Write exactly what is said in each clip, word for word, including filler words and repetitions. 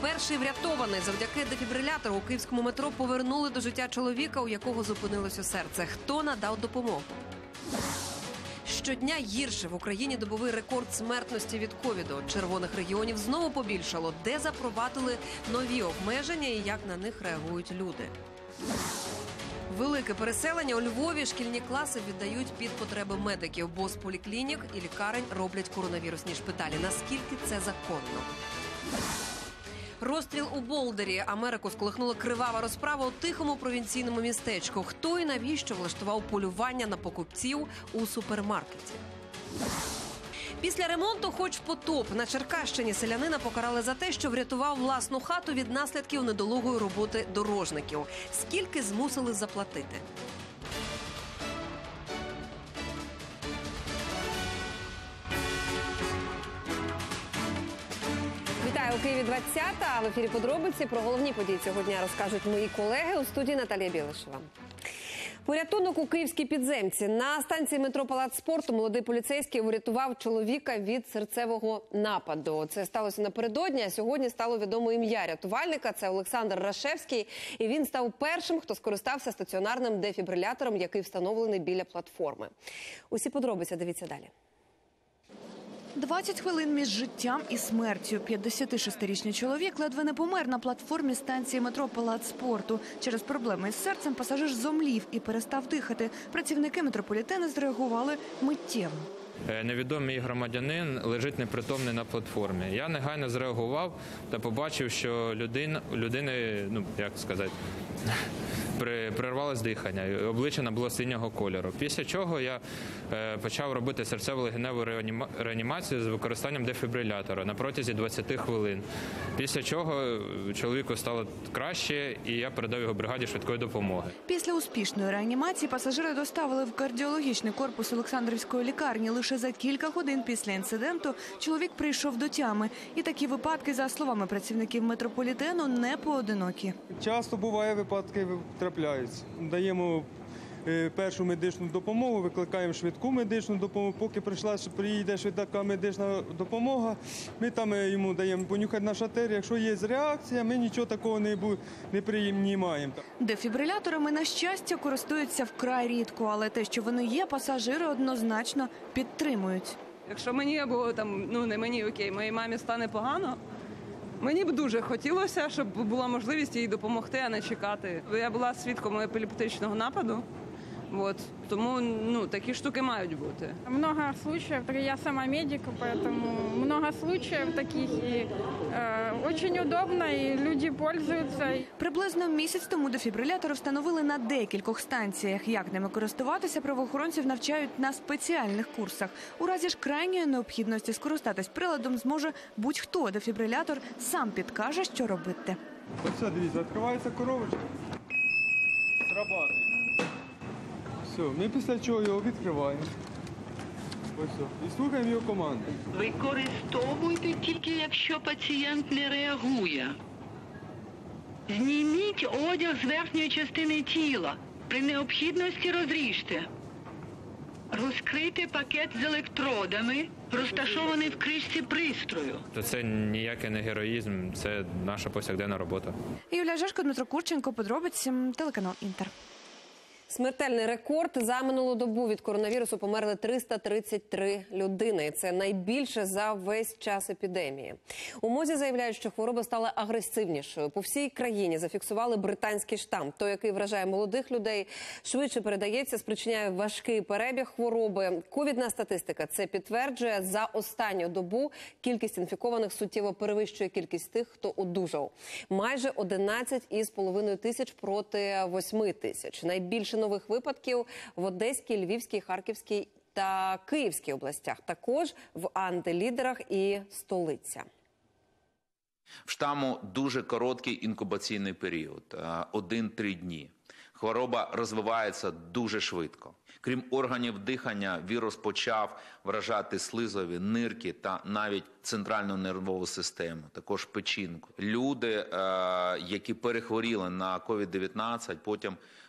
Перший врятований. Завдяки дефібрилятору у київському метро повернули до життя чоловіка, у якого зупинилося серце. Хто надав допомогу? Щодня гірше. В Україні добовий рекорд смертності від ковіду. Червоних регіонів знову побільшало. Де запровадили нові обмеження і як на них реагують люди? Велике переселення. У Львові шкільні класи віддають під потреби медиків, бо з поліклінік і лікарень роблять коронавірусні шпиталі. Наскільки це законно? Розстріл у Болдері. Америку сколихнула кривава розправа у тихому провінційному містечку. Хто і навіщо влаштував полювання на покупців у супермаркеті? Після ремонту хоч потоп. На Черкащині селянина покарали за те, що врятував власну хату від наслідків недолугої роботи дорожників. Скільки змусили заплатити? Вітаю, у Києві двадцята. В ефірі подробиці. Про головні події цього дня розкажуть мої колеги. У студії Наталія Білишева. Порятунок у київській підземці. На станції метро Палац спорту молодий поліцейський врятував чоловіка від серцевого нападу. Це сталося напередодні, а сьогодні стало відомо ім'я рятувальника. Це Олександр Рашевський. І він став першим, хто скористався стаціонарним дефібрилятором, який встановлений біля платформи. Усі подробиці дивіться далі. двадцять хвилин між життям і смертю. п'ятдесятишестирічний чоловік ледве не помер на платформі станції метро Палац спорту. Через проблеми із серцем пасажир зомлів і перестав дихати. Працівники метрополітену зреагували миттєво. Невідомий громадянин лежить непритомний на платформі. Я негайно зреагував та побачив, що людина, людини, ну, як сказати, прервалось дихання, обличчя набуло синього кольору. Після чого я е, почав робити серцево-легеневу реаніма... реанімацію з використанням дефібрилятора на протязі двадцяти хвилин. Після чого чоловіку стало краще, і я передав його бригаді швидкої допомоги. Після успішної реанімації пасажири доставили в кардіологічний корпус Олександрівської лікарні. Лише за кілька годин після інциденту чоловік прийшов до тями. І такі випадки, за словами працівників метрополітену, не поодинокі. Часто буває випадки, трапляються. Даємо першу медичну допомогу, викликаємо швидку медичну допомогу. Поки прийшла, приїде швидка медична допомога, ми там йому даємо понюхати наш артерію. Якщо є реакція, ми нічого такого не, не приймаємо. Дефібриляторами, на щастя, користуються вкрай рідко, але те, що вони є, пасажири однозначно підтримують. Якщо мені або там, ну не мені, окей, моїй мамі стане погано, мені б дуже хотілося, щоб була можливість їй допомогти, а не чекати. Я була свідком епілептичного нападу, от, тому ну, такі штуки мають бути. Много случаев, я сама медик, поэтому много случаев таких, и э, очень удобно, и люди пользуются. Приблизно місяць тому дефібрилятори встановили на декількох станціях. Як ними користуватися, правоохоронців навчають на спеціальних курсах. У разі ж крайньої необхідності скористатись приладом зможе будь-хто. Дефібрилятор сам підкаже, що робити. Ось, дивіться, відкривається коробочка, срабатує. Все, ми після чого його відкриваємо. Ось, і слухаємо його команди. Використовуйте тільки, якщо пацієнт не реагує. Зніміть одяг з верхньої частини тіла. При необхідності розріжте. Розкрийте пакет з електродами, розташований в кришці пристрою. Це ніякий не героїзм, це наша повсякденна робота. Юлія Жешко, Дмитро Курченко, подробиці, телеканал «Інтер». Смертельний рекорд. За минулу добу від коронавірусу померли триста тридцять три людини. Це найбільше за весь час епідемії. У МОЗі заявляють, що хвороба стала агресивнішою. По всій країні зафіксували британський штам. Той, який вражає молодих людей, швидше передається, спричиняє важкий перебіг хвороби. Ковідна статистика це підтверджує. За останню добу кількість інфікованих суттєво перевищує кількість тих, хто одужав. Майже одинадцять із половиною тисяч проти восьми тисяч. Найбільше нових випадків в Одеській, Львівській, Харківській та Київській областях. Також в антилідерах і столиця. В штаму дуже короткий інкубаційний період – один-три дні. Хвороба розвивається дуже швидко. Крім органів дихання, вірус почав вражати слизові, нирки та навіть центральну нервову систему, також печінку. Люди, які перехворіли на ковід дев'ятнадцять, потім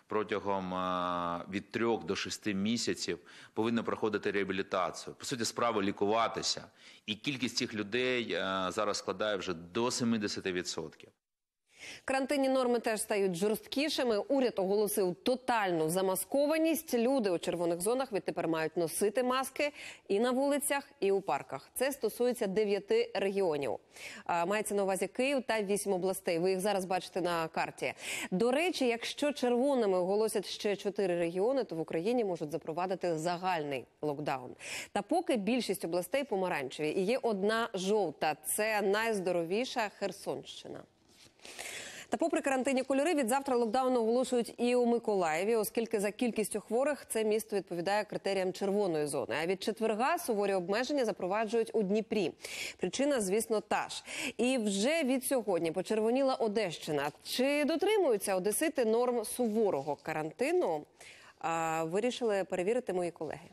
протягом від трьох до шести місяців повинні проходити реабілітацію, по суті справи лікуватися. І кількість цих людей зараз складає вже до сімдесят відсотків. Карантинні норми теж стають жорсткішими. Уряд оголосив тотальну замаскованість. Люди у червоних зонах відтепер мають носити маски і на вулицях, і у парках. Це стосується дев'яти регіонів. Мається на увазі Київ та вісім областей. Ви їх зараз бачите на карті. До речі, якщо червоними оголосять ще чотири регіони, то в Україні можуть запровадити загальний локдаун. Та поки більшість областей помаранчеві. І є одна жовта. Це найздоровіша Херсонщина. Та попри карантинні кольори, від завтра локдаун оголошують і у Миколаєві, оскільки за кількістю хворих це місто відповідає критеріям червоної зони. А від четверга суворі обмеження запроваджують у Дніпрі. Причина, звісно, та ж. І вже від сьогодні почервоніла Одещина. Чи дотримуються одесити норм суворого карантину? А, вирішили перевірити мої колеги.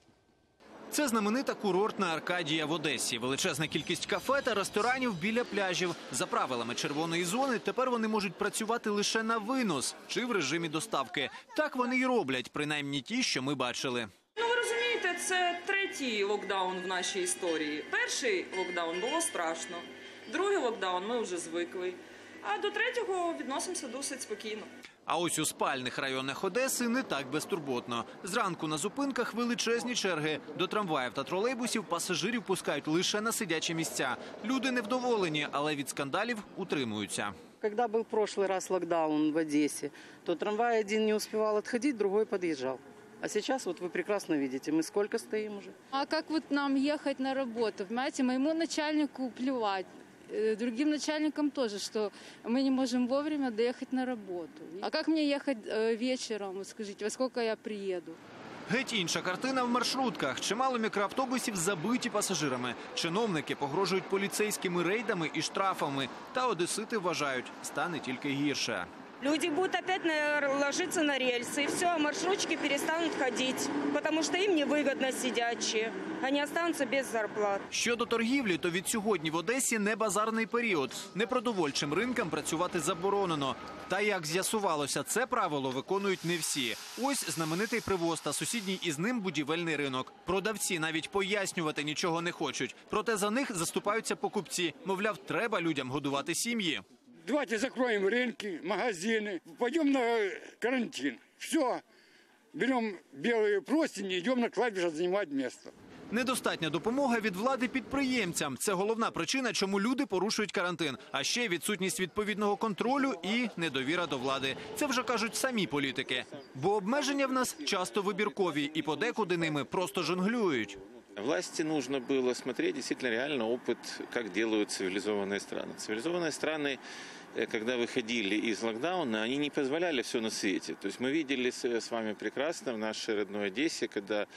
Це знаменита курортна Аркадія в Одесі. Величезна кількість кафе та ресторанів біля пляжів. За правилами червоної зони тепер вони можуть працювати лише на винос чи в режимі доставки. Так вони й роблять, принаймні ті, що ми бачили. Ну, ви розумієте, це третій локдаун в нашій історії. Перший локдаун було страшно, другий локдаун ми вже звикли, а до третього відносимося досить спокійно. А ось у спальних районах Одеси не так безтурботно. Зранку на зупинках величезні черги. До трамваїв та тролейбусів пасажирів пускають лише на сидячі місця. Люди невдоволені, але від скандалів утримуються. Когда был в прошлый раз локдаун в Одессе, то трамвай один не успевал отходить, другой подъезжал. А сейчас вот вы прекрасно видите, мы сколько стоим уже. А как вот нам ехать на работу? Понимаете, моему начальнику плевать. Другим начальникам тоже, что мы не можем вовремя доехать на работу. А как мне ехать вечером, вот скажите, во сколько я приеду? Геть інша картина в маршрутках. Чимало мікроавтобусів забиті пасажирами. Чиновники погрожують поліцейськими рейдами і штрафами. Та одесити вважають, стане тільки гірше. Люди будут опять ложиться на рельсы, и все, маршрутчики перестанут ходить, потому что им невыгодно сидячие. Они останутся без зарплат. Щодо торгівлі, то від сьогодні в Одесі не базарний період. Непродовольчим ринкам працювати заборонено. Та, як з'ясувалося, це правило виконують не всі. Ось знаменитий привоз та сусідній із ним будівельний ринок. Продавці навіть пояснювати нічого не хочуть. Проте за них заступаються покупці. Мовляв, треба людям годувати сім'ї. Давайте закроем рынки, магазины, пойдем на карантин. Все, берем белые простыни, идем на кладбище занимать место. Недостатня допомога від влади підприємцям – це головна причина, чому люди порушують карантин. А ще відсутність відповідного контролю і недовіра до влади. Це вже кажуть самі політики. Бо обмеження в нас часто вибіркові і подекуди ними просто жонглюють. Власти нужно было смотреть действительно реально опыт, как делают цивилизованные страны. Цивилизованные страны, когда выходили из локдауна, они не позволяли все на свете. То есть мы видели с вами прекрасно в нашей родной Одессе, когда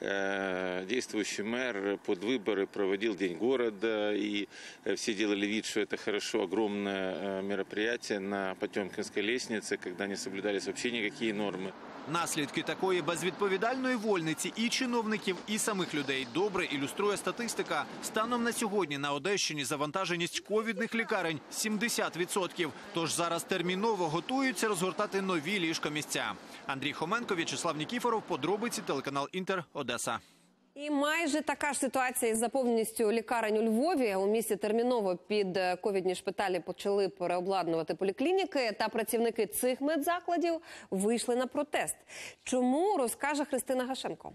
э, действующий мэр под выборы проводил День города, и все делали вид, что это хорошо, огромное мероприятие на Потемкинской лестнице, когда не соблюдались вообще никакие нормы. Наслідки такої безвідповідальної вольниці і чиновників, і самих людей добре ілюструє статистика. Станом на сьогодні на Одещині завантаженість ковідних лікарень – сімдесят відсотків. Тож зараз терміново готуються розгортати нові ліжкомісця. Андрій Хоменко, В'ячеслав Нікіфоров, подробиці, телеканал «Інтер», Одеса. І майже така ж ситуація із заповненістю лікарень у Львові. У місті терміново під ковідні шпиталі почали переобладнувати поліклініки, та працівники цих медзакладів вийшли на протест. Чому, розкаже Христина Гашенко.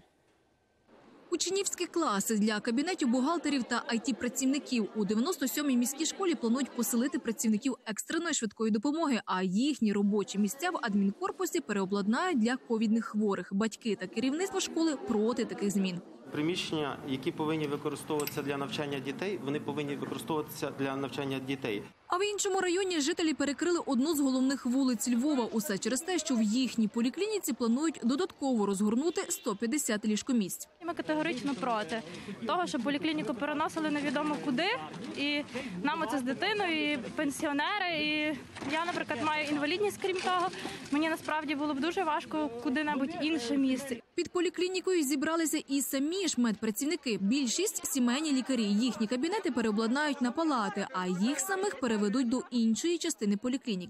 Учнівські класи для кабінетів бухгалтерів та ай ті-працівників. У дев'яносто сьомій міській школі планують поселити працівників екстреної швидкої допомоги, а їхні робочі місця в адмінкорпусі переобладнають для ковідних хворих. Батьки та керівництво школи проти таких змін. Приміщення, які повинні використовуватися для навчання дітей, вони повинні використовуватися для навчання дітей. А в іншому районі жителі перекрили одну з головних вулиць Львова. Усе через те, що в їхній поліклініці планують додатково розгорнути сто п'ятдесят ліжкомісць. Ми категорично проти того, щоб поліклініку переносили невідомо куди. І нам оце з дитиною, і пенсіонери, і я, наприклад, маю інвалідність, крім того. Мені насправді було б дуже важко куди-небудь інше місце. Під поліклінікою зібралися і самі ж медпрацівники. Більшість – сімейні лікарі. Їхні кабінети переобладнають на палати, а їх самих переведуть до іншої частини поліклініки.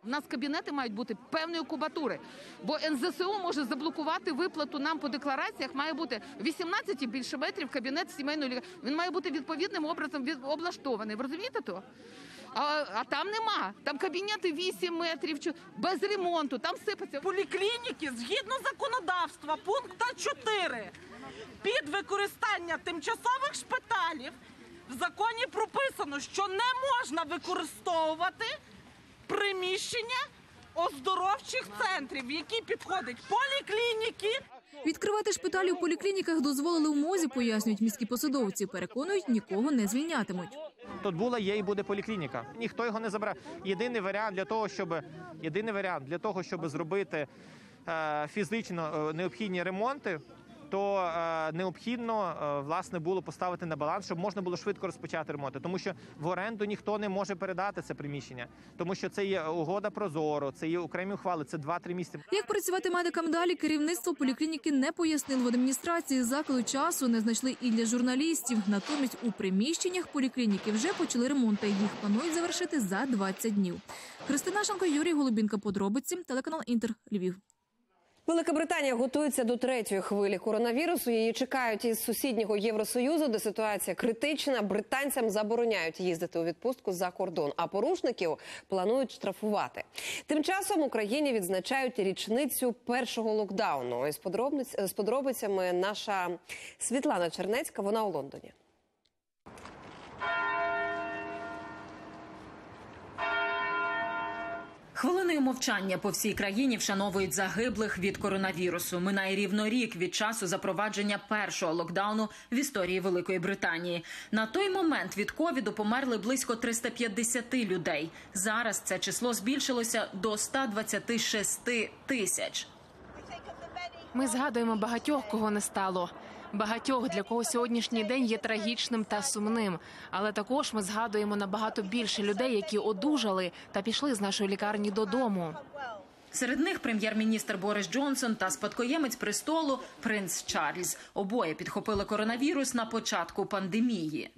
У нас кабінети мають бути певної кубатури, бо ен зе се о може заблокувати виплату нам по деклараціях. Має бути вісімнадцять і більше метрів кабінет сімейної лікарні. Він має бути відповідним образом від... облаштований. Ви розумієте то? А, а там нема. Там кабінети вісім метрів, без ремонту, там сипаться. Поліклініки, згідно законодавства, пункту чотири, під використання тимчасових шпиталів в законі прописано, що не можна використовувати приміщення оздоровчих центрів, в які підходять поліклініки. Відкривати шпиталі у поліклініках дозволили у МОЗі, пояснюють міські посадовці. Переконують, нікого не звільнятимуть. Тут була, є і буде поліклініка. Ніхто його не забере. Єдиний варіант для того, щоб, єдиний варіант для того, щоб зробити е, фізично необхідні ремонти, то е, необхідно, е, власне, було поставити на баланс, щоб можна було швидко розпочати ремонти. Тому що в оренду ніхто не може передати це приміщення. Тому що це є угода ProZorro, це є окремі ухвали, це два-три місяці. Як працювати медикам далі, керівництво поліклініки не пояснило. В адміністрації закладу часу не знайшли і для журналістів. Натомість у приміщеннях поліклініки вже почали ремонти. Їх планують завершити за двадцять днів. Христина Шанко, Юрій Голубінка. Подробиці. Телеканал Інтер. Львів. Велика Британія готується до третьої хвилі коронавірусу. Її чекають із сусіднього Євросоюзу, де ситуація критична. Британцям забороняють їздити у відпустку за кордон, а порушників планують штрафувати. Тим часом Україні відзначають річницю першого локдауну. З подробиць, з подробицями наша Світлана Чернецька, вона у Лондоні. Хвилиною мовчання по всій країні вшановують загиблих від коронавірусу. Минає рівно рік від часу запровадження першого локдауну в історії Великої Британії. На той момент від ковіду померли близько триста п'ятдесят людей. Зараз це число збільшилося до ста двадцяти шести тисяч. Ми згадуємо багатьох, кого не стало. Багатьох, для кого сьогоднішній день є трагічним та сумним. Але також ми згадуємо набагато більше людей, які одужали та пішли з нашої лікарні додому. Серед них прем'єр-міністр Борис Джонсон та спадкоємець престолу принц Чарльз. Обоє підхопили коронавірус на початку пандемії.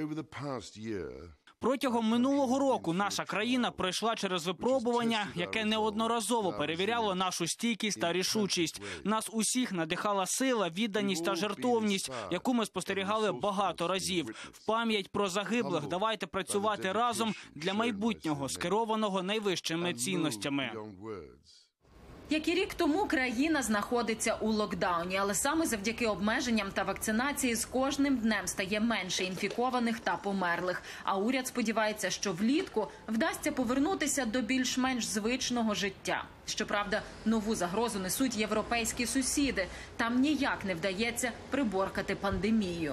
Протягом минулого року наша країна пройшла через випробування, яке неодноразово перевіряло нашу стійкість та рішучість. Нас усіх надихала сила, відданість та жертовність, яку ми спостерігали багато разів. В пам'ять про загиблих давайте працювати разом для майбутнього, скерованого найвищими цінностями. Як і рік тому, країна знаходиться у локдауні, але саме завдяки обмеженням та вакцинації з кожним днем стає менше інфікованих та померлих. А уряд сподівається, що влітку вдасться повернутися до більш-менш звичного життя. Щоправда, нову загрозу несуть європейські сусіди. Там ніяк не вдається приборкати пандемію.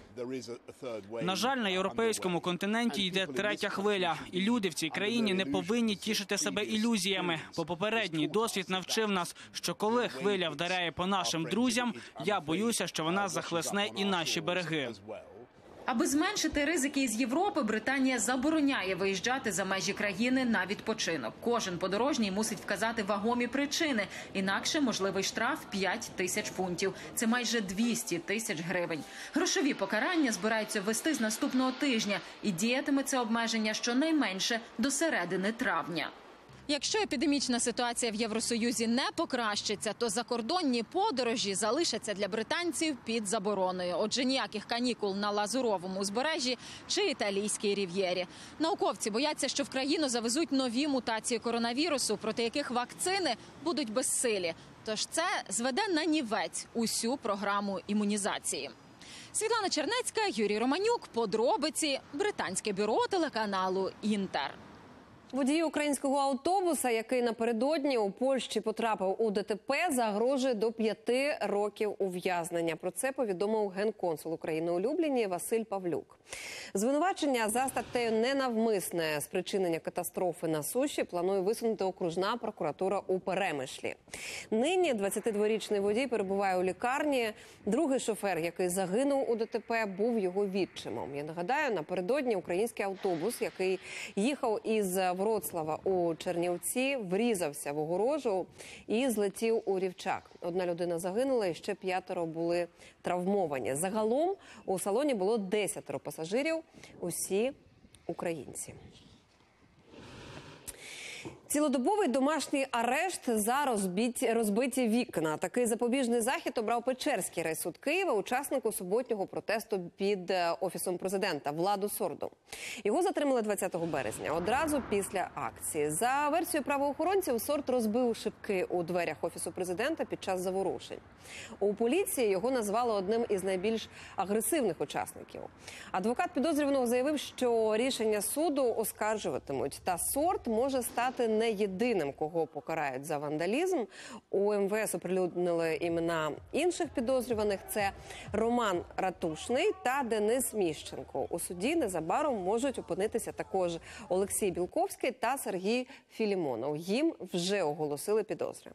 На жаль, на європейському континенті йде третя хвиля. І люди в цій країні не повинні тішити себе ілюзіями. Бо попередній досвід навчив нас, що коли хвиля вдаряє по нашим друзям, я боюся, що вона захлесне і наші береги. Аби зменшити ризики із Європи, Британія забороняє виїжджати за межі країни на відпочинок. Кожен подорожній мусить вказати вагомі причини, інакше можливий штраф п'ять тисяч фунтів. Це майже двісті тисяч гривень. Грошові покарання збираються ввести з наступного тижня, і діятиме це обмеження щонайменше до середини травня. Якщо епідемічна ситуація в Євросоюзі не покращиться, то закордонні подорожі залишаться для британців під забороною. Отже, ніяких канікул на Лазуровому узбережжі чи Італійській рів'єрі. Науковці бояться, що в країну завезуть нові мутації коронавірусу, проти яких вакцини будуть безсилі. Тож це зведе на нівець усю програму імунізації. Світлана Чернецька, Юрій Романюк. Подробиці. Британське бюро телеканалу «Інтер». Водію українського автобуса, який напередодні у Польщі потрапив у де те пе, загрожує до п'яти років ув'язнення. Про це повідомив генконсул України у Любліні Василь Павлюк. Звинувачення за статтею «Ненавмисне спричинення катастрофи на суші» планує висунути окружна прокуратура у Перемишлі. Нині двадцятидворічний водій перебуває у лікарні. Другий шофер, який загинув у де те пе, був його відчимом. Я нагадаю, напередодні український автобус, який їхав із Вроцлава у Чернівці, врізався в огорожу і злетів у рівчак. Одна людина загинула і ще п'ятеро були травмовані. Загалом у салоні було десятеро пасажирів, усі українці. Цілодобовий домашній арешт за розбиті, розбиті вікна. Такий запобіжний захід обрав Печерський райсуд Києва учаснику суботнього протесту під Офісом президента Владу Сорду. Його затримали двадцятого березня, одразу після акції. За версією правоохоронців, Сорд розбив шибки у дверях Офісу президента під час заворушень. У поліції його назвали одним із найбільш агресивних учасників. Адвокат підозрюваного заявив, що рішення суду оскаржуватимуть, та Сорд може стати не єдиним, кого покарають за вандалізм. У ем ве ес оприлюднили імена інших підозрюваних. Це Роман Ратушний та Денис Міщенко. У суді незабаром можуть опинитися також Олексій Білковський та Сергій Філімонов. Їм вже оголосили підозри.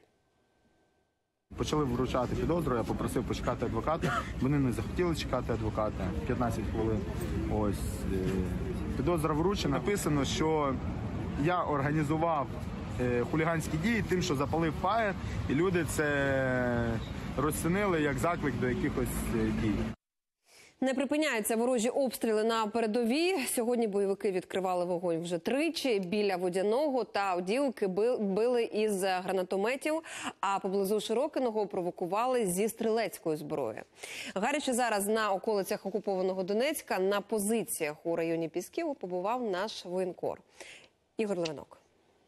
Почали вручати підозру, я попросив почекати адвоката. Вони не захотіли чекати адвоката. п'ятнадцять хвилин. Ось. Підозра вручена. Написано, що я організував е, хуліганські дії тим, що запалив фаєр, і люди це розцінили як заклик до якихось е, дій. Не припиняються ворожі обстріли на передовій. Сьогодні бойовики відкривали вогонь вже тричі. Біля Водяного та Авдіївки били із гранатометів, а поблизу Широкиного провокували зі стрілецької зброї. Гаряче зараз на околицях окупованого Донецька на позиціях у районі Пісків побував наш воєнкор. Ігор Левинок.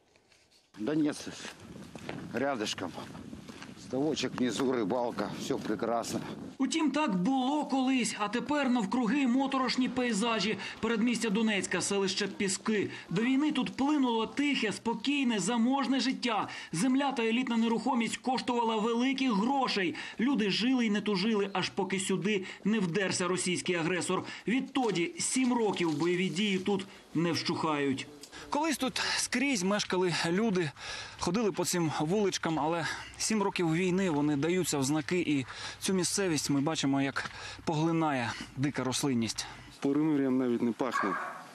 Донець рядышком. Ставочок внизу, рибалка, все прекрасно. Утім, так було колись, а тепер навкруги моторошні пейзажі. Передмістя Донецька, селище Піски. До війни тут плинуло тихе, спокійне, заможне життя. Земля та елітна нерухомість коштувала великих грошей. Люди жили й не тужили, аж поки сюди не вдерся російський агресор. Відтоді сім років бойові дії тут не вщухають. Колись тут скрізь мешкали люди, ходили по цим вуличкам, але сім років війни вони даються в знаки, і цю місцевість ми бачимо, як поглинає дика рослинність. Перемир'ям навіть не пахне.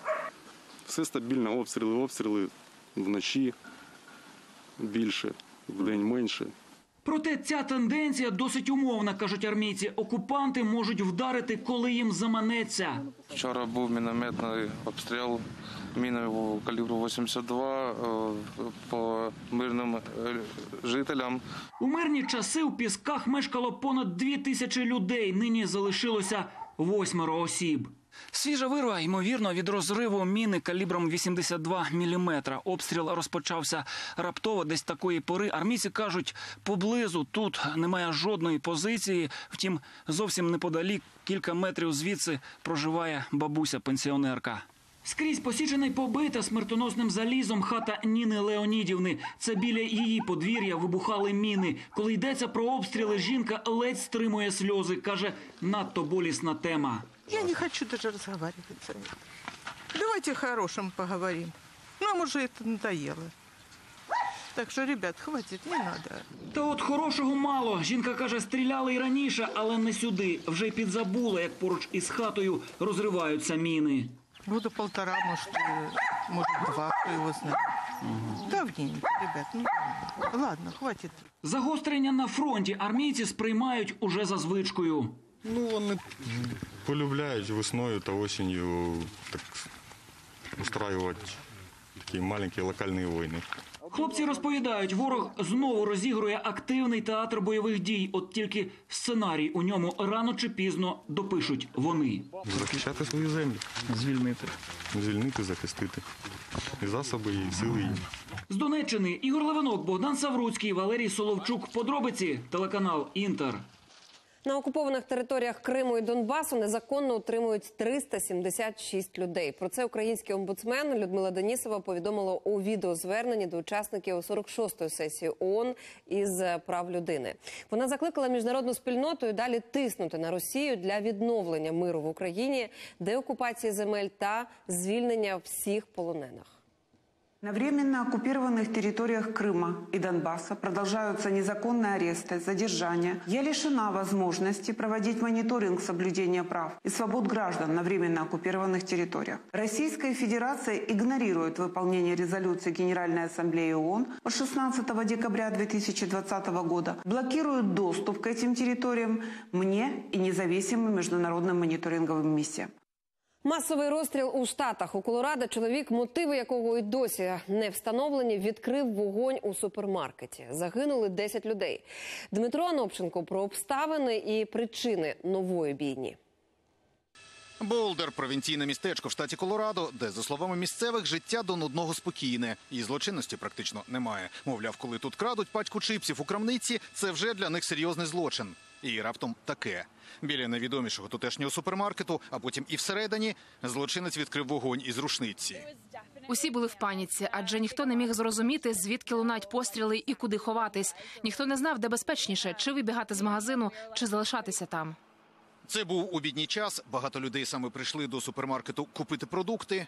Все стабільно, обстріли, обстріли вночі більше, вдень менше. Проте ця тенденція досить умовна, кажуть армійці. Окупанти можуть вдарити, коли їм заманеться. Вчора був мінометний обстріл міною калібру вісімдесят два по мирним жителям. У мирні часи у Пісках мешкало понад дві тисячі людей. Нині залишилося восьмеро осіб. Свіжа вирва, ймовірно, від розриву міни калібром вісімдесят два міліметра. Обстріл розпочався раптово, десь такої пори. Армійці кажуть, поблизу тут немає жодної позиції. Втім, зовсім неподалік, кілька метрів звідси, проживає бабуся-пенсіонерка. Скрізь посічена й побита смертоносним залізом хата Ніни Леонідівни. Це біля її подвір'я вибухали міни. Коли йдеться про обстріли, жінка ледь стримує сльози. Каже, надто болісна тема. Я не хочу даже разговаривать за это. Давайте хорошим поговорим. Нам уже это надоело. Так що, ребят, хватить, не надо. Та от хорошого мало. Жінка каже, стріляли й раніше, але не сюди. Вже й підзабула, як поруч із хатою розриваються міни. Года полтора, может, может два, кто его знает. Угу. Давненько, ребят, ну ладно, хватит. Загострення на фронті армійці сприймають уже за звичкою. Ну, вони полюбляють весною та осінню так устраювати такі маленькі локальні війни. Хлопці розповідають, ворог знову розігрує активний театр бойових дій. От тільки сценарій у ньому рано чи пізно допишуть вони. Захищати свою землю. Звільнити. Звільнити, захистити. І засоби, і сили її. З Донеччини Ігор Левинок, Богдан Савруцький, Валерій Соловчук. Подробиці, телеканал «Інтер». На окупованих територіях Криму і Донбасу незаконно утримують триста сімдесят шість людей. Про це український омбудсмен Людмила Денісова повідомила у відеозверненні до учасників сорок шостої сесії ООН із прав людини. Вона закликала міжнародну спільноту і далі тиснути на Росію для відновлення миру в Україні, деокупації земель та звільнення всіх полонених. На временно оккупированных территориях Крыма и Донбасса продолжаются незаконные аресты, задержания. Я лишена возможности проводить мониторинг соблюдения прав и свобод граждан на временно оккупированных территориях. Российская Федерация игнорирует выполнение резолюции Генеральной Ассамблеи ООН от шестнадцатого декабря две тысячи двадцатого года, блокирует доступ к этим территориям мне и независимым международным мониторинговым миссиям. Масовий розстріл у Штатах. У Колорадо чоловік, мотиви якого і досі не встановлені, відкрив вогонь у супермаркеті. Загинули десять людей. Дмитро Анопченко про обставини і причини нової бійні. Болдер – провінційне містечко в штаті Колорадо, де, за словами місцевих, життя до нудного спокійне. І злочинності практично немає. Мовляв, коли тут крадуть пачку чипсів у крамниці, це вже для них серйозний злочин. І раптом таке. Біля найвідомішого тутешнього супермаркету, а потім і всередині, злочинець відкрив вогонь із рушниці. Усі були в паніці, адже ніхто не міг зрозуміти, звідки лунають постріли і куди ховатись. Ніхто не знав, де безпечніше – чи вибігати з магазину, чи залишатися там. Це був обідній час. Багато людей саме прийшли до супермаркету купити продукти.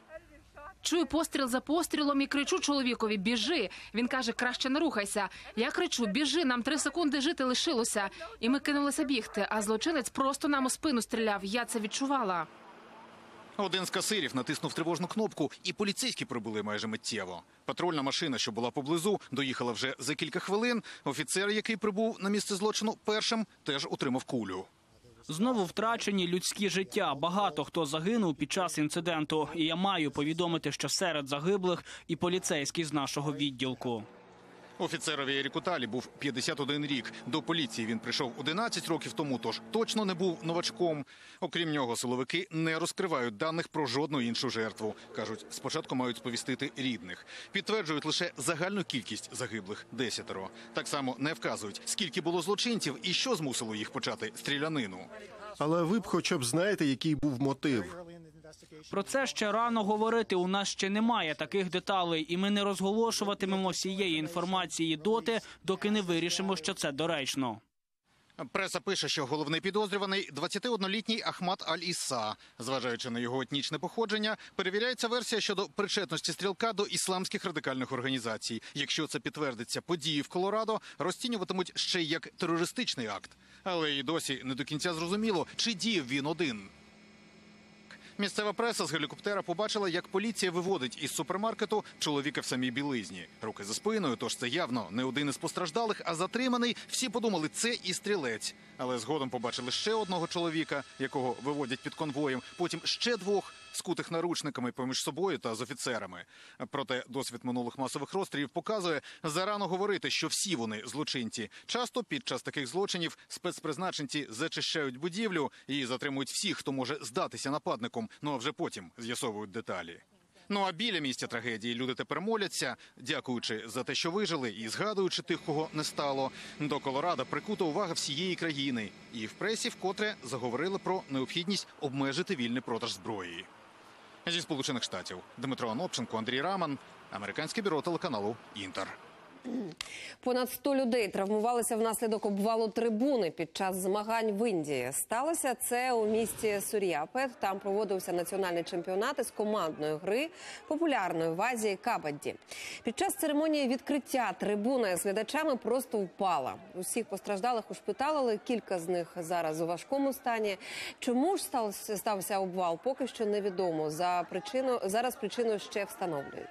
Чую постріл за пострілом і кричу чоловікові: «Біжи!» Він каже: «Краще не рухайся». Я кричу: «Біжи, нам три секунди жити лишилося». І ми кинулися бігти, а злочинець просто нам у спину стріляв. Я це відчувала. Один з касирів натиснув тривожну кнопку, і поліцейські прибули майже миттєво. Патрульна машина, що була поблизу, доїхала вже за кілька хвилин. Офіцер, який прибув на місце злочину першим, теж отримав кулю. Знову втрачені людські життя. Багато хто загинув під час інциденту. І я маю повідомити, що серед загиблих і поліцейський з нашого відділку. Офіцерові Еріку Талі був п'ятдесят один рік. До поліції він прийшов одинадцять років тому, тож точно не був новачком. Окрім нього, силовики не розкривають даних про жодну іншу жертву. Кажуть, спочатку мають сповістити рідних. Підтверджують лише загальну кількість загиблих – десятеро. Так само не вказують, скільки було злочинців і що змусило їх почати стрілянину. Але ви б хоча б знаєте, який був мотив. Про це ще рано говорити, у нас ще немає таких деталей, і ми не розголошуватимемо всієї інформації доти, доки не вирішимо, що це доречно. Преса пише, що головний підозрюваний – двадцятиоднолітній Ахмад Аль-Ісса. Зважаючи на його етнічне походження, перевіряється версія щодо причетності стрілка до ісламських радикальних організацій. Якщо це підтвердиться, події в Колорадо розцінюватимуть ще й як терористичний акт. Але і досі не до кінця зрозуміло, чи діяв він один. Місцева преса з гелікоптера побачила, як поліція виводить із супермаркету чоловіка в самій білизні. Руки за спиною, тож це явно не один із постраждалих, а затриманий. Всі подумали, це і стрілець. Але згодом побачили ще одного чоловіка, якого виводять під конвоєм. Потім ще двох, скутих наручниками поміж собою та з офіцерами. Проте досвід минулих масових розстрілів показує, зарано говорити, що всі вони злочинці. Часто під час таких злочинів спецпризначенці зачищають будівлю і затримують всіх, хто може здатися нападником. Ну а вже потім з'ясовують деталі. Ну а біля місця трагедії люди тепер моляться, дякуючи за те, що вижили, і згадуючи тих, кого не стало. До Колорадо прикута увага всієї країни. І в пресі вкотре заговорили про необхідність обмежити вільний продаж зброї. Зі Сполучених Штатів Дмитро Анопченко, Андрій Раман, американське бюро телеканалу «Інтер». Понад сто людей травмувалися внаслідок обвалу трибуни під час змагань в Індії. Сталося це у місті Сур'япет. Там проводився національний чемпіонат із командної гри, популярної в Азії кабадді. Під час церемонії відкриття трибуна з глядачами просто впала. Усіх постраждалих ушпиталили, кілька з них зараз у важкому стані. Чому ж стався, стався обвал, поки що невідомо. За причину, зараз причину ще встановлюють.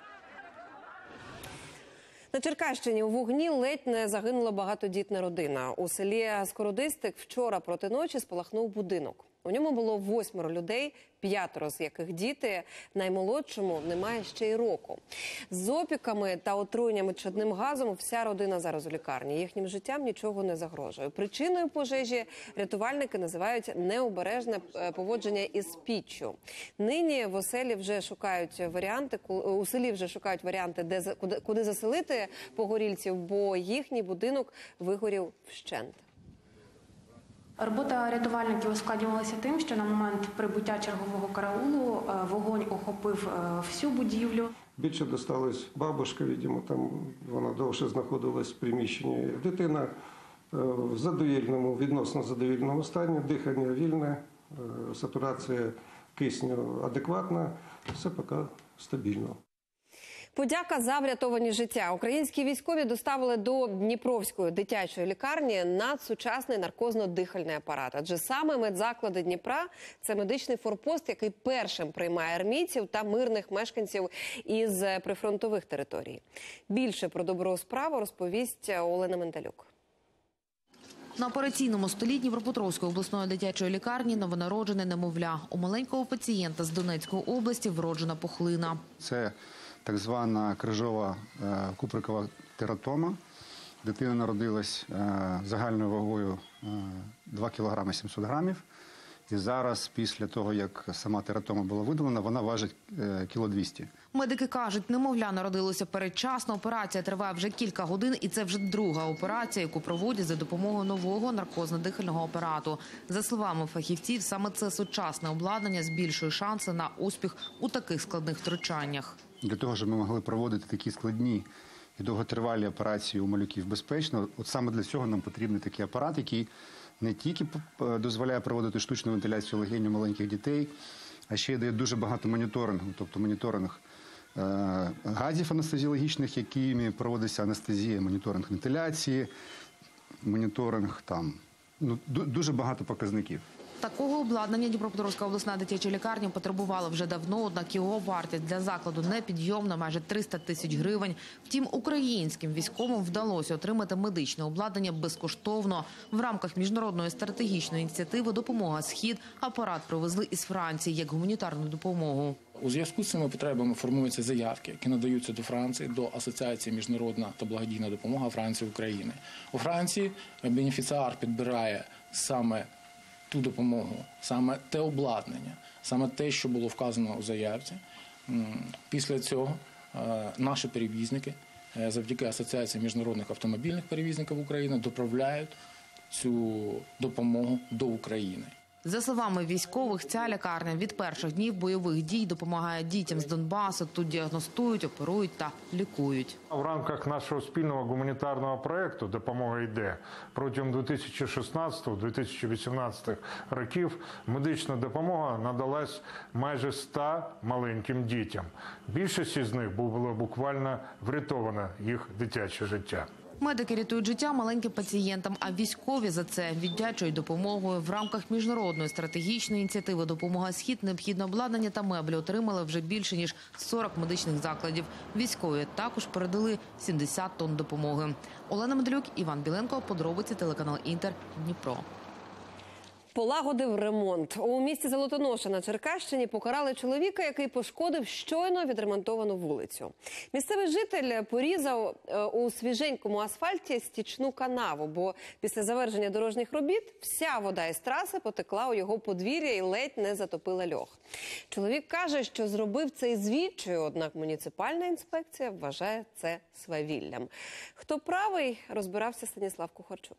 На Черкащині у вогні ледь не загинула багатодітна родина. У селі Скородистик вчора проти ночі спалахнув будинок. У ньому було восьмеро людей, п'ятеро з яких діти, наймолодшому немає ще й року. З опіками та отруєннями чадним газом вся родина зараз у лікарні. Їхнім життям нічого не загрожує. Причиною пожежі рятувальники називають необережне поводження із піччю. Нині в оселі вже шукають варіанти, у селі вже шукають варіанти, де куди, куди заселити погорільців, бо їхній будинок вигорів вщент. Робота рятувальників ускладнювалася тим, що на момент прибуття чергового караулу вогонь охопив всю будівлю. Більше досталось бабушка, видимо, там вона довше знаходилась в приміщенні. Дитина в задовільному, відносно задовільному стані, дихання вільне, сатурація кисню адекватна, все поки стабільно. Подяка за врятовані життя. Українські військові доставили до Дніпровської дитячої лікарні надсучасний наркозно-дихальний апарат. Адже саме медзаклади Дніпра – це медичний форпост, який першим приймає армійців та мирних мешканців із прифронтових територій. Більше про добру справу розповість Олена Мендалюк. На операційному столі Дніпропетровської обласної дитячої лікарні новонароджене немовля. У маленького пацієнта з Донецької області вроджена пухлина. Це так звана крижова куприкова тератома. Дитина народилась загальною вагою два кілограми сімсот грамів. І зараз, після того, як сама тератома була видалена, вона важить кіло двісті. Медики кажуть, немовля народилося передчасно. Операція триває вже кілька годин, і це вже друга операція, яку проводять за допомогою нового наркозно-дихального апарату. За словами фахівців, саме це сучасне обладнання збільшує шанси на успіх у таких складних втручаннях. Для того, щоб ми могли проводити такі складні і довготривалі операції у малюків безпечно, от саме для цього нам потрібен такий апарат, який не тільки дозволяє проводити штучну вентиляцію легенів маленьких дітей, а ще й дає дуже багато моніторингу, тобто моніторинг е, газів анестезіологічних, якими проводиться анестезія, моніторинг вентиляції, моніторинг там, ну, дуже багато показників. Такого обладнання Дніпропетровська обласна дитяча лікарня потребувала вже давно, однак його вартість для закладу непідйомна – майже триста тисяч гривень. Втім, українським військовим вдалося отримати медичне обладнання безкоштовно. В рамках міжнародної стратегічної ініціативи «Допомога Схід» апарат привезли із Франції як гуманітарну допомогу. У зв'язку з цими потребами формуються заявки, які надаються до Франції, до Асоціації «Міжнародна та благодійна допомога Франції України». У Франції бенефіціар підбирає саме ту допомогу, саме те обладнання, саме те, що було вказано у заявці. Після цього наші перевізники, завдяки Асоціації міжнародних автомобільних перевізників України, доправляють цю допомогу до України. За словами військових, ця лікарня від перших днів бойових дій допомагає дітям з Донбасу. Тут діагностують, оперують та лікують. В рамках нашого спільного гуманітарного проєкту «Допомога йде» протягом дві тисячі шістнадцятого - дві тисячі вісімнадцятого років медична допомога надалась майже ста маленьким дітям. Більшість із них було буквально врятовано їх дитяче життя. Медики рятують життя маленьким пацієнтам, а військові за це віддячують допомогою. В рамках міжнародної стратегічної ініціативи «Допомога Схід» необхідне обладнання та меблі отримали вже більше, ніж сорок медичних закладів. Військові також передали сімдесят тонн допомоги. Олена Медлюк, Іван Біленко, подробиці, телеканал «Інтер», Дніпро. Полагодив ремонт. У місті Золотоноша на Черкащині покарали чоловіка, який пошкодив щойно відремонтовану вулицю. Місцевий житель порізав у свіженькому асфальті стічну канаву, бо після завершення дорожніх робіт вся вода із траси потекла у його подвір'я і ледь не затопила льох. Чоловік каже, що зробив це із відчаю, однак муніципальна інспекція вважає це свавіллям. Хто правий, розбирався Станіслав Кухарчук.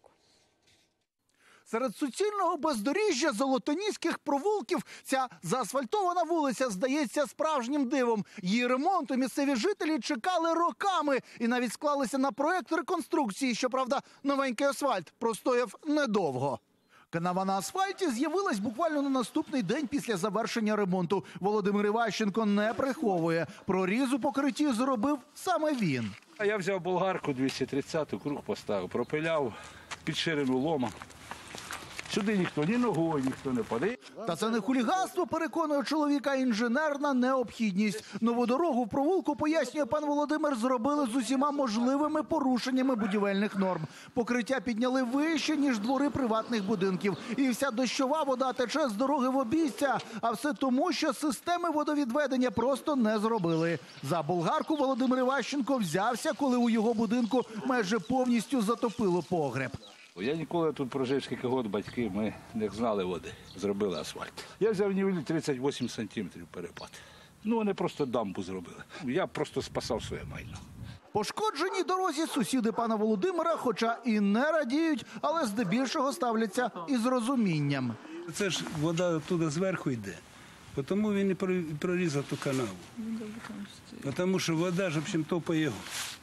Серед суцільного бездоріжжя золотоніських провулків ця заасфальтована вулиця здається справжнім дивом. Її ремонту місцеві жителі чекали роками і навіть склалися на проєкт реконструкції. Щоправда, новенький асфальт простояв недовго. Канава на асфальті з'явилась буквально на наступний день після завершення ремонту. Володимир Іващенко не приховує. Проріз у покритті зробив саме він. Я взяв болгарку двісті тридцяту, круг поставив, пропиляв під ширину лома. Сюди ніхто ні ногою, ніхто не паде. Та це не хуліганство, переконує чоловіка, інженерна необхідність. Нову дорогу в провулку, пояснює пан Володимир, зробили з усіма можливими порушеннями будівельних норм. Покриття підняли вище, ніж двори приватних будинків. І вся дощова вода тече з дороги в обійстя. А все тому, що системи водовідведення просто не зробили. За болгарку Володимир Іващенко взявся, коли у його будинку майже повністю затопило погреб. Я ніколи тут прожив скільки років, батьки, ми не знали води, зробили асфальт. Я взяв нівелі тридцять вісім сантиметрів перепад. Ну, вони просто дамбу зробили. Я просто спасав своє майно. Пошкодженій дорозі сусіди пана Володимира, хоча і не радіють, але здебільшого ставляться із розумінням. Це ж вода туди зверху йде, тому він і прорізав ту канаву. Тому що вода ж, в общем, топить його.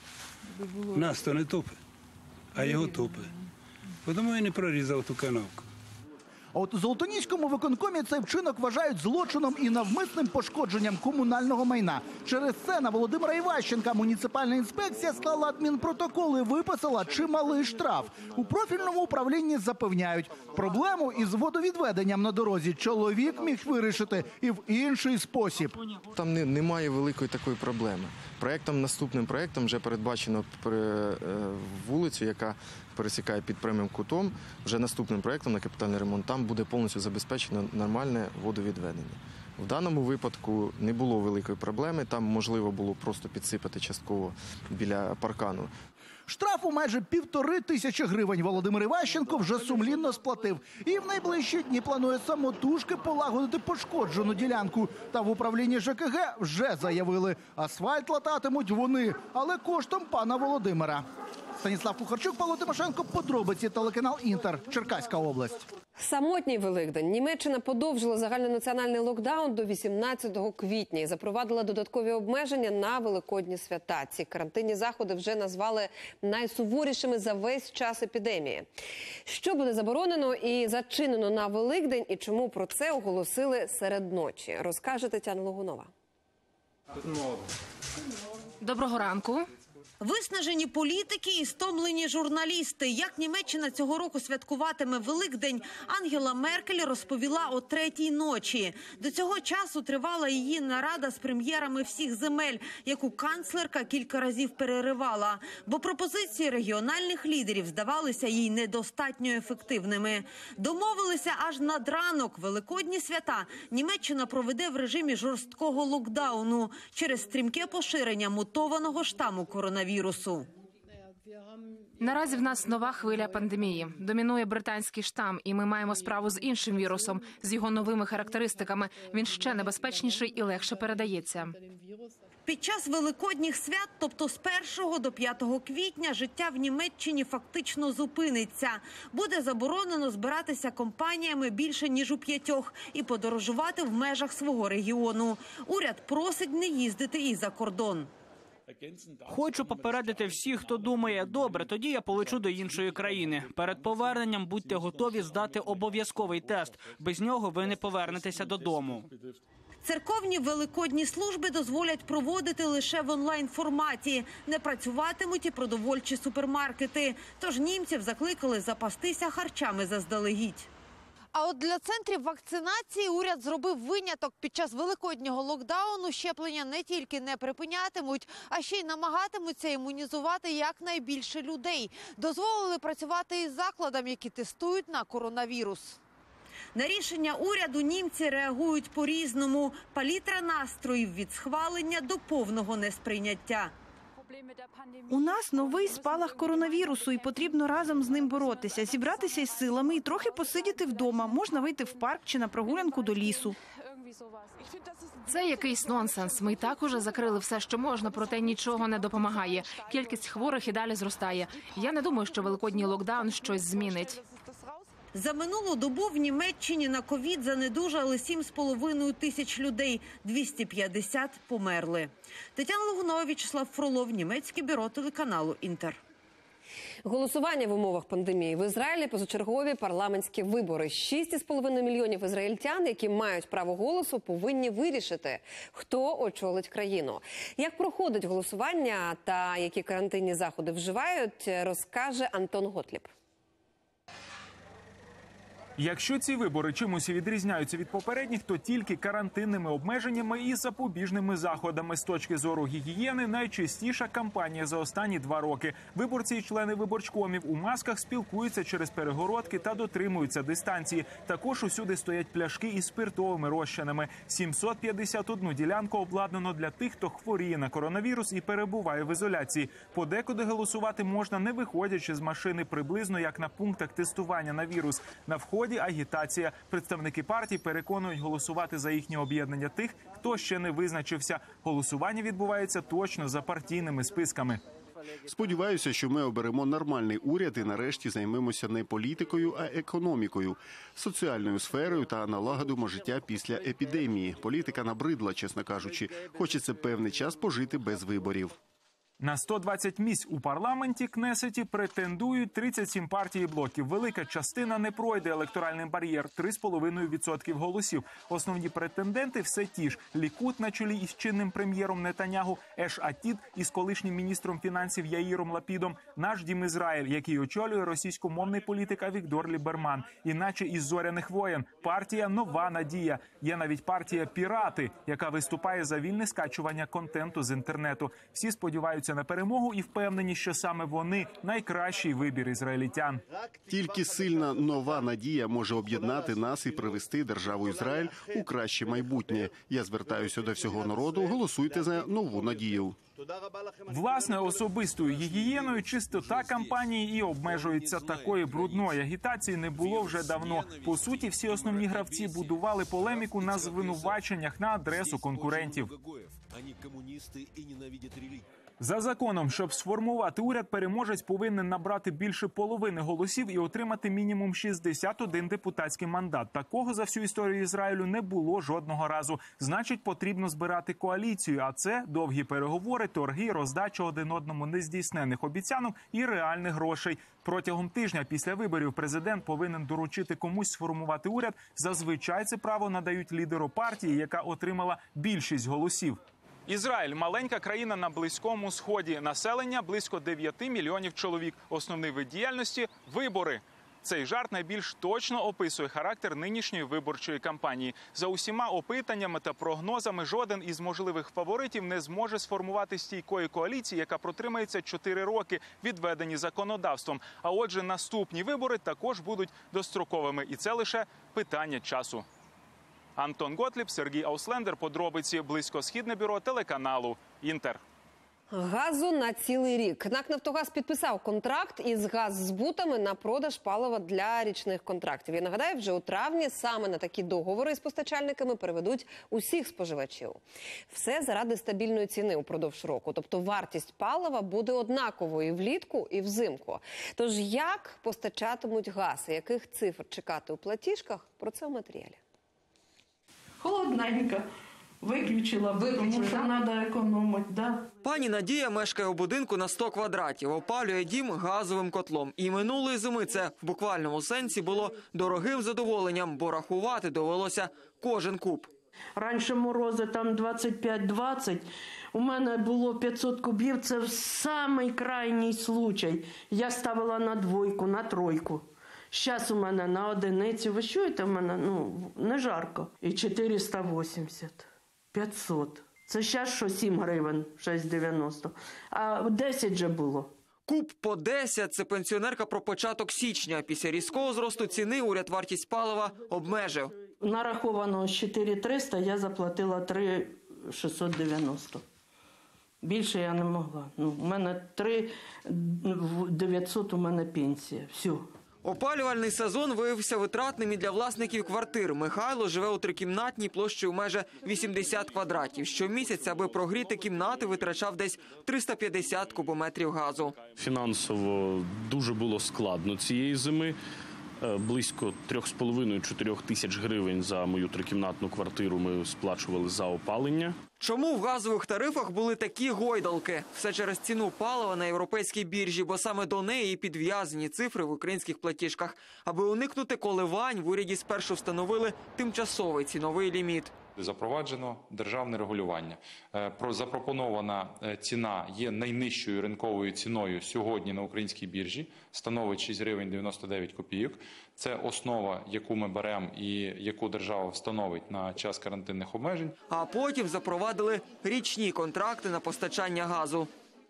Нас то не топить, а його топить. Тому він і прорізав ту канавку. А от у Золотоніському виконкомі цей вчинок вважають злочином і навмисним пошкодженням комунального майна. Через це на Володимира Іващенка муніципальна інспекція склала адмінпротокол і виписала чималий штраф. У профільному управлінні запевняють, проблему із водовідведенням на дорозі чоловік міг вирішити і в інший спосіб. Там не, немає великої такої проблеми. Проектом, наступним проектом вже передбачено вулицю, яка пересікає під прямим кутом. Вже наступним проектом на капітальний ремонт там буде повністю забезпечено нормальне водовідведення. В даному випадку не було великої проблеми, там можливо було просто підсипати частково біля паркану. Штраф у майже півтори тисячі гривень Володимир Іващенко вже сумлінно сплатив. І в найближчі дні планує самотужки полагодити пошкоджену ділянку. Та в управлінні ЖКГ вже заявили, асфальт лататимуть вони, але коштом пана Володимира. Станіслав Кухарчук, Павло Тимошенко, подробиці, телеканал Інтер, Черкаська область. Самотній Великдень. Німеччина подовжила загальнонаціональний локдаун до вісімнадцятого квітня і запровадила додаткові обмеження на великодні свята. Ці карантинні заходи вже назвали найсуворішими за весь час епідемії. Що буде заборонено і зачинено на Великдень, і чому про це оголосили серед ночі, розкаже Тетяна Логунова. Доброго ранку. Виснажені політики і стомлені журналісти. Як Німеччина цього року святкуватиме Великдень, Ангела Меркель розповіла о третій ночі. До цього часу тривала її нарада з прем'єрами всіх земель, яку канцлерка кілька разів переривала. Бо пропозиції регіональних лідерів здавалися їй недостатньо ефективними. Домовилися аж над ранок. Великодні свята Німеччина проведе в режимі жорсткого локдауну через стрімке поширення мутованого штаму коронавірусу. Вірусу. Наразі в нас нова хвиля пандемії. Домінує британський штам, і ми маємо справу з іншим вірусом, з його новими характеристиками. Він ще небезпечніший і легше передається. Під час великодніх свят, тобто з першого до п'ятого квітня, життя в Німеччині фактично зупиниться. Буде заборонено збиратися компаніями більше, ніж у п'ятьох, і подорожувати в межах свого регіону. Уряд просить не їздити і за кордон. Хочу попередити всіх, хто думає, добре, тоді я полечу до іншої країни. Перед поверненням будьте готові здати обов'язковий тест. Без нього ви не повернетеся додому. Церковні великодні служби дозволять проводити лише в онлайн-форматі. Не працюватимуть і продовольчі супермаркети. Тож німців закликали запастися харчами заздалегідь. А от для центрів вакцинації уряд зробив виняток. Під час великоднього локдауну щеплення не тільки не припинятимуть, а ще й намагатимуться імунізувати якнайбільше людей. Дозволили працювати із закладами, які тестують на коронавірус. На рішення уряду німці реагують по-різному. Палітра настроїв від схвалення до повного несприйняття. У нас новий спалах коронавірусу і потрібно разом з ним боротися, зібратися із силами і трохи посидіти вдома. Можна вийти в парк чи на прогулянку до лісу. Це якийсь нонсенс. Ми й так уже закрили все, що можна, проте нічого не допомагає. Кількість хворих і далі зростає. Я не думаю, що великодній локдаун щось змінить. За минулу добу в Німеччині на ковід занедужали сім з половиною тисяч людей, двісті п'ятдесят померли. Тетяна Логунова, В'ячеслав Фролов, Німецьке бюро телеканалу Інтер. Голосування в умовах пандемії. В Ізраїлі позачергові парламентські вибори. шість з половиною мільйонів ізраїльтян, які мають право голосу, повинні вирішити, хто очолить країну. Як проходить голосування та які карантинні заходи вживають, розкаже Антон Готліб. Якщо ці вибори чимось відрізняються від попередніх, то тільки карантинними обмеженнями і запобіжними заходами. З точки зору гігієни найчастіша кампанія за останні два роки. Виборці і члени виборчкомів у масках спілкуються через перегородки та дотримуються дистанції. Також усюди стоять пляшки із спиртовими розчинами. сімсот п'ятдесят одну ділянку обладнано для тих, хто хворіє на коронавірус і перебуває в ізоляції. Подекуди голосувати можна, не виходячи з машини, приблизно як на пунктах тестування на вірус. На вході агітація. Представники партій переконують голосувати за їхнє об'єднання тих, хто ще не визначився. Голосування відбувається точно за партійними списками. Сподіваюся, що ми оберемо нормальний уряд і нарешті займемося не політикою, а економікою, соціальною сферою та налагодимо життя після епідемії. Політика набридла, чесно кажучи. Хочеться певний час пожити без виборів. На сто двадцять місць у парламенті Кнесеті претендують тридцять сім партій і блоків. Велика частина не пройде електоральний бар'єр – три з половиною відсотки голосів. Основні претенденти все ті ж. Лікуд на чолі із чинним прем'єром Нетанягу, Еш Атід із колишнім міністром фінансів Яїром Лапідом, Наш Дім Ізраїль, який очолює російськомовний політик Авігдор Ліберман. Іначе із зоряних воєн – партія «Нова надія». Є навіть партія «Пірати», яка виступає за вільне скачування контенту з інтернету. Всі сподіваються на перемогу і впевнені, що саме вони – найкращий вибір ізраїльтян. Тільки сильна нова надія може об'єднати нас і привести державу Ізраїль у краще майбутнє. Я звертаюся до всього народу, голосуйте за нову надію. Власне, особистою гігієною чистота кампанії і обмежується. Такої брудної агітації не було вже давно. По суті, всі основні гравці будували полеміку на звинуваченнях на адресу конкурентів. За законом, щоб сформувати уряд, переможець повинен набрати більше половини голосів і отримати мінімум шістдесят один депутатський мандат. Такого за всю історію Ізраїлю не було жодного разу. Значить, потрібно збирати коаліцію, а це довгі переговори, торги, роздача один одному нездійснених обіцянок і реальних грошей. Протягом тижня після виборів президент повинен доручити комусь сформувати уряд. Зазвичай це право надають лідеру партії, яка отримала більшість голосів. Ізраїль – маленька країна на Близькому Сході. Населення – близько дев'яти мільйонів чоловік. Основний вид діяльності – вибори. Цей жарт найбільш точно описує характер нинішньої виборчої кампанії. За усіма опитаннями та прогнозами жоден із можливих фаворитів не зможе сформувати стійкої коаліції, яка протримається чотири роки, відведені законодавством. А отже, наступні вибори також будуть достроковими. І це лише питання часу. Антон Готліб, Сергій Ауслендер. Подробиці. Близькосхідне бюро телеканалу «Інтер». Газу на цілий рік. НАК «Нафтогаз» підписав контракт із газзбутами на продаж палива для річних контрактів. І нагадаю, вже у травні саме на такі договори з постачальниками переведуть усіх споживачів. Все заради стабільної ціни упродовж року. Тобто вартість палива буде однаковою і влітку, і взимку. Тож як постачатимуть газ і яких цифр чекати у платіжках? Про це в матеріалі. Холодненько. Виключила, Виключила, тому що треба економити. Да. Пані Надія мешкає у будинку на сто квадратів, опалює дім газовим котлом. І минулої зими це в буквальному сенсі було дорогим задоволенням, бо рахувати довелося кожен куб. Раніше морози там двадцять п'ять двадцять, у мене було п'ятсот кубів, це в самий крайній случай. Я ставила на двойку, на тройку. Зараз у мене на одиницю, ви чуєте, в мене ну, не жарко. І чотириста вісімдесят. п'ятсот. Це зараз що сім гривень, шість дев'яносто. А десять же було. Куб по десять – це пенсіонерка про початок січня. Після різкого зросту ціни уряд вартість палива обмежив. Нараховано чотири триста, я заплатила три шістсот дев'яносто. Більше я не могла. Ну, у мене три дев'ятсот, у мене пенсія. Все. Опалювальний сезон виявився витратним і для власників квартир. Михайло живе у трикімнатній площею майже вісімдесят квадратів. Щомісяця, аби прогріти кімнати, витрачав десь триста п'ятдесят кубометрів газу. Фінансово дуже було складно цієї зими. Близько трьох з половиною чотирьох тисяч гривень за мою трикімнатну квартиру ми сплачували за опалення. Чому в газових тарифах були такі гойдалки? Все через ціну палива на європейській біржі, бо саме до неї підв'язані цифри в українських платіжках. Аби уникнути коливань, в уряді спершу встановили тимчасовий ціновий ліміт. Запроваджено державне регулювання. Запропонована ціна є найнижчою ринковою ціною сьогодні на українській біржі, становить шість гривень дев'яносто дев'ять копійок. Це основа, яку ми беремо і яку держава встановить на час карантинних обмежень. А потім запровадили річні контракти на постачання газу.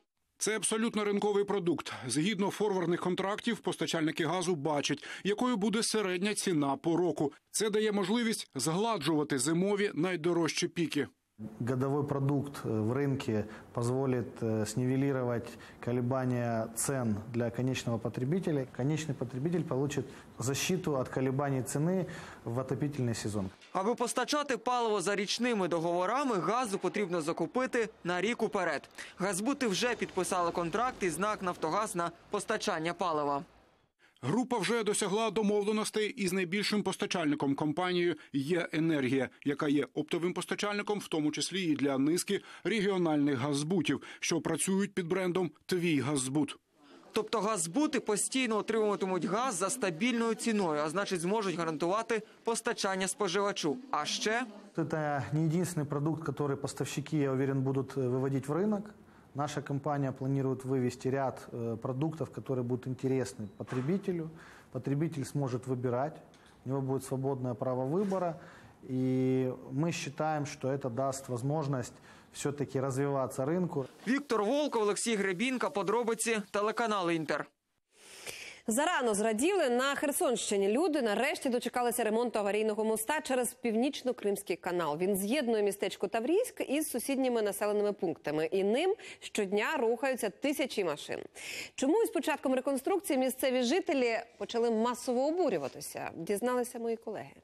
Це абсолютно ринковий продукт. Згідно форвардних контрактів, постачальники газу бачать, якою буде середня ціна по року. Це дає можливість згладжувати зимові найдорожчі піки. Годовой продукт в рынке позволит снивелировать колебания цен для конечного потребителя. Конечный потребитель получит защиту от колебаний цены в отопительный сезон. Аби постачати паливо за річними договорами, газу потрібно закупити на рік уперед. Газбути вже підписали контракт із НАК «Нафтогаз» на постачання палива. Група вже досягла домовленостей із найбільшим постачальником компанією «Є-енергія», яка є оптовим постачальником, в тому числі і для низки регіональних газзбутів, що працюють під брендом «Твій газзбут». Тобто газзбути постійно отримуватимуть газ за стабільною ціною, а значить зможуть гарантувати постачання споживачу. А ще... Это не единственный продукт, который поставщики, я уверен, будут выводить в рынок. Наша компания планирует вывести ряд продуктов, которые будут интересны потребителю. Потребитель сможет выбирать, у него будет свободное право выбора. И мы считаем, что это даст возможность все-таки развиваться рынку. Віктор Волков, Олексій Гребінка, подробиці, телеканал «Інтер». Зарано зраділи. На Херсонщині люди нарешті дочекалися ремонту аварійного моста через Північно-Кримський канал. Він з'єднує містечко Таврійськ із сусідніми населеними пунктами. І ним щодня рухаються тисячі машин. Чому із початком реконструкції місцеві жителі почали масово обурюватися, дізналися мої колеги.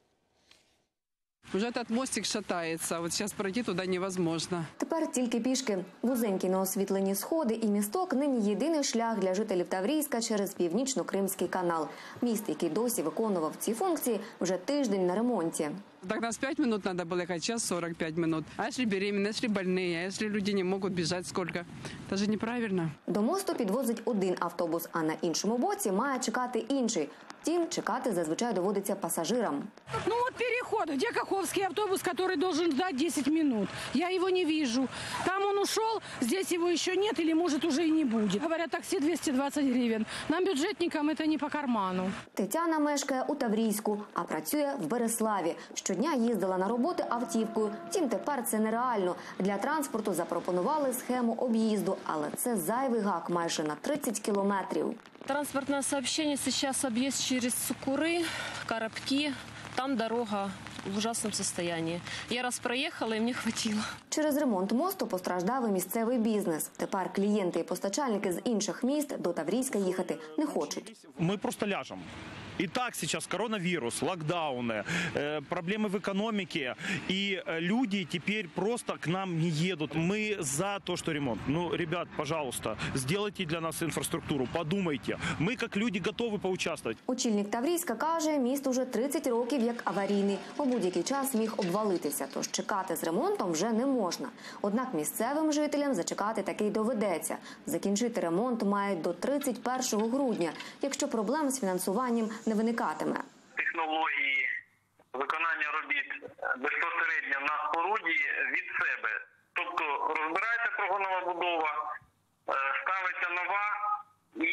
Уже этот мостик шатається, от зараз пройти туди невозможно. Тепер тільки пішки. Вузенькі неосвітлені сходи і місток нині єдиний шлях для жителів Таврійська через Північно-Кримський канал. Міст, який досі виконував ці функції, вже тиждень на ремонті. Так нас пять минут надо было ехать, сейчас сорок пять минут. А если беременные, если больные, а если люди не могут бежать, сколько? Это же неправильно. До мосту підвозить один автобус, а на іншому боці має чекати інший. Втім, чекати зазвичай доводиться пасажирам. Ну вот переход, где Каховский автобус, который должен ждать десять минут? Я его не вижу. Там он ушел, здесь его еще нет или может уже и не будет. Говорят, такси двести двадцать гривен. Нам, бюджетникам, это не по карману. Тетяна мешкає у Таврійську, а працює в Береславі. Щодня їздила на роботи автівкою. Втім, тепер це нереально. Для транспорту запропонували схему об'їзду, але це зайвий гак майже на тридцять кілометрів. Транспортное сообщение сейчас объезд через Сукуры, Коробки. Там дорога в ужасном состоянии. Я раз проехала, и мне хватило. Через ремонт мосту постраждав і місцевий бізнес. Тепер клієнти і постачальники з інших міст до Таврійська їхати не хочуть. Ми просто ляжемо. И так сейчас коронавирус, локдауны, э, проблемы в экономике, и люди теперь просто к нам не едут. Мы за то, что ремонт. Ну, ребят, пожалуйста, сделайте для нас инфраструктуру, подумайте. Мы, как люди, готовы поучаствовать. Очільник Таврійська каже, міст уже тридцять років як аварійний. У будь-який час міг обвалитися, тож чекати з ремонтом вже не можна. Однак місцевим жителям зачекати таки й доведеться. Закінчити ремонт мають до тридцять першого грудня, якщо проблем з фінансуванням не виникатиме. Технології виконання робіт безпосередньо на споруді від себе. Тобто розбирається прогонова будова, ставиться нова і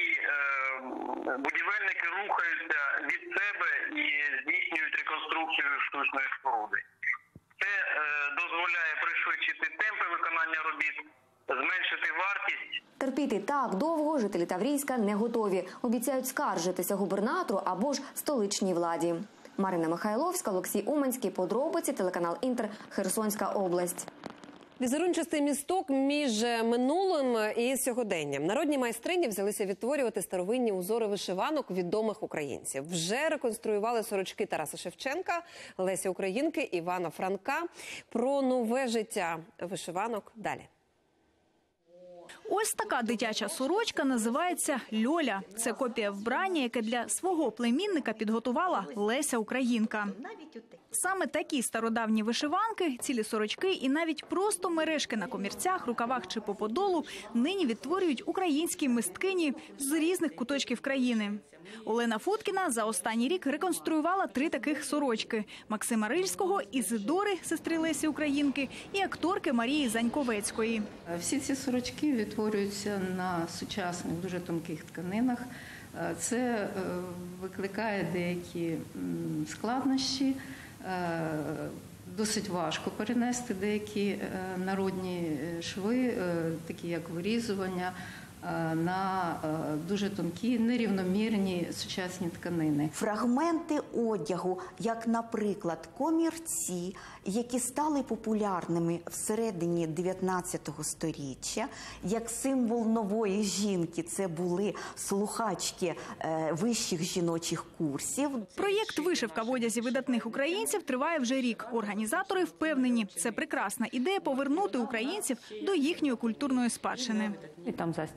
будівельники рухаються від себе і здійснюють реконструкцію штучної споруди. Це дозволяє пришвидшити темпи виконання робіт, зменшити вартість. Терпіти так довго жителі Таврійська не готові. Обіцяють скаржитися губернатору або ж столичній владі. Марина Михайловська, Олексій Уманський. Подробиці, телеканал «Інтер», Херсонська область. Візерунчастий місток між минулим і сьогоденням. Народні майстрині взялися відтворювати старовинні узори вишиванок відомих українців. Вже реконструювали сорочки Тараса Шевченка, Лесі Українки, Івана Франка. Про нове життя вишиванок далі. Ось така дитяча сорочка називається «Льоля». Це копія вбрання, яке для свого племінника підготувала Леся Українка. Саме такі стародавні вишиванки, цілі сорочки і навіть просто мережки на комірцях, рукавах чи по подолу нині відтворюють українські мисткині з різних куточків країни. Олена Футкіна за останній рік реконструювала три таких сорочки – Максима Рильського, Ізидори, сестри Лесі Українки, і акторки Марії Заньковецької. Всі ці сорочки відтворюються на сучасних, дуже тонких тканинах. Це викликає деякі складнощі. Досить важко перенести деякі народні шви, такі як вирізування, на дуже тонкі, нерівномірні сучасні тканини. Фрагменти одягу, як, наприклад, комірці, які стали популярними всередині дев'ятнадцятого сторіччя, як символ нової жінки, це були слухачки вищих жіночих курсів. Проєкт «Вишивка в одязі видатних українців» триває вже рік. Організатори впевнені, це прекрасна ідея повернути українців до їхньої культурної спадщини. І там застіб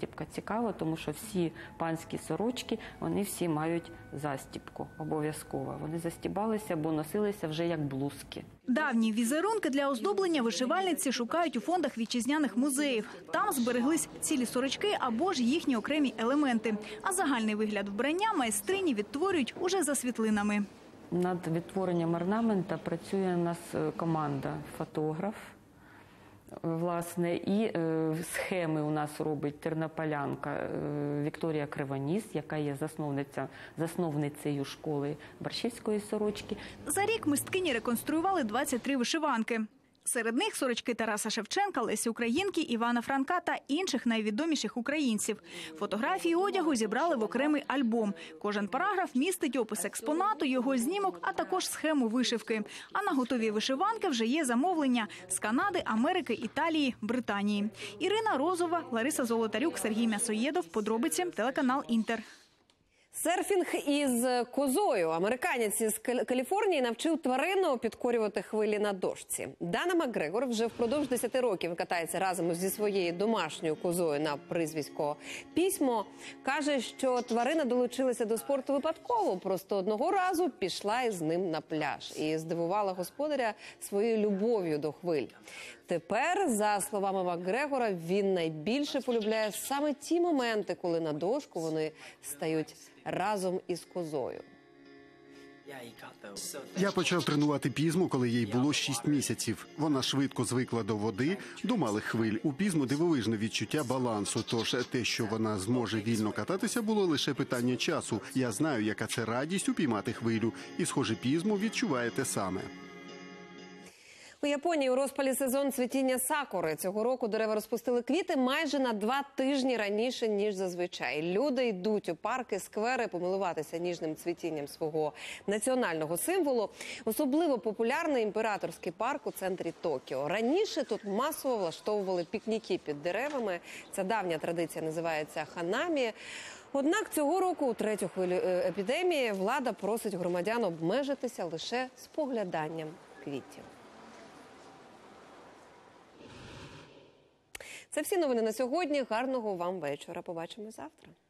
застібка. Цікаво, тому що всі панські сорочки, вони всі мають застібку обов'язково. Вони застібалися, бо носилися вже як блузки. Давні візерунки для оздоблення вишивальниці шукають у фондах вітчизняних музеїв. Там збереглись цілі сорочки або ж їхні окремі елементи. А загальний вигляд вбрання майстрині відтворюють уже за світлинами. Над відтворенням орнамента працює у нас команда фотограф, власне, і е, схеми у нас робить тернополянка е, Вікторія Кривоніс, яка є засновниця, засновницею школи борщівської сорочки. За рік мисткині реконструювали двадцять три вишиванки. Серед них сорочки Тараса Шевченка, Лесі Українки, Івана Франка та інших найвідоміших українців. Фотографії одягу зібрали в окремий альбом. Кожен параграф містить опис експонату, його знімок, а також схему вишивки. А на готові вишиванки вже є замовлення з Канади, Америки, Італії, Британії. Ірина Розова, Лариса Золотарюк, Сергій Мясоєдов. Подробиці, телеканал «Інтер». Серфінг із козою. Американець із Каліфорнії навчив тварину підкорювати хвилі на дошці. Дана Макгрегор вже впродовж десяти років катається разом зі своєю домашньою козою на прізвисько Пісьмо. Каже, що тварина долучилася до спорту випадково, просто одного разу пішла із ним на пляж і здивувала господаря своєю любов'ю до хвиль. Тепер, за словами Макгрегора, він найбільше полюбляє саме ті моменти, коли на дошку вони стають разом із козою. Я почав тренувати Пізму, коли їй було шість місяців. Вона швидко звикла до води, до малих хвиль. У Пізму дивовижне відчуття балансу, тож те, що вона зможе вільно кататися, було лише питання часу. Я знаю, яка це радість упіймати хвилю. І, схоже, Пізму відчуває те саме. У Японії у розпалі сезон цвітіння сакури. Цього року дерева розпустили квіти майже на два тижні раніше, ніж зазвичай. Люди йдуть у парки, сквери помилуватися ніжним цвітінням свого національного символу. Особливо популярний імператорський парк у центрі Токіо. Раніше тут масово влаштовували пікніки під деревами. Ця давня традиція називається ханамі. Однак цього року, у третю хвилю епідемії, влада просить громадян обмежитися лише спогляданням квітів. Це всі новини на сьогодні. Гарного вам вечора. Побачимо завтра.